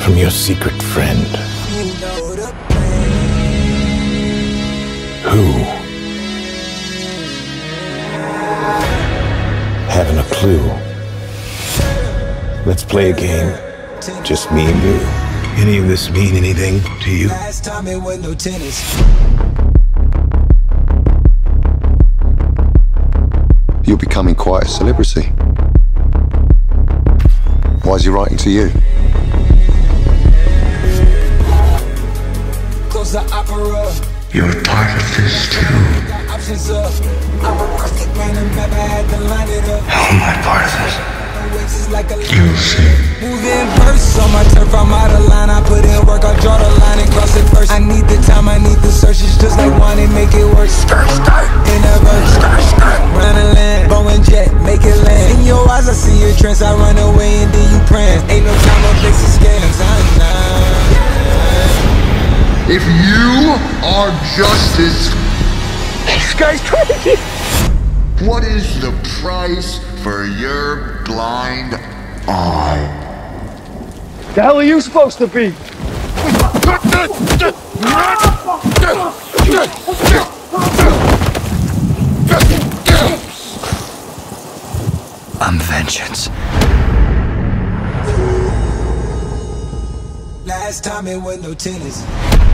from your secret friend. Who? Haven't a clue. Let's play a game. Just me and you. Any of this mean anything to you? Last time it was no tennis. You're becoming quite a celebrity. Why is he writing to you? Close the opera. You're part of this too. Options up. I'm a rustic man and never had to line it up. How am I part of this? Like You'll see. Moving verse on my turf, I'm out of line. I put in work, I draw the line and cross it first. I need the time, I need the search. It's just like one and make it work. Skirt, skirt. In a verse, skirt, skirt. Run a land, bow and jet, make it land. In your eyes, I see your trance. I run away and then you prance. Ain't no time or place to scams. If you are justice, This guy's crazy. what is the price for your blind eye? The hell are you supposed to be? I'm vengeance. Last time it was no tennis.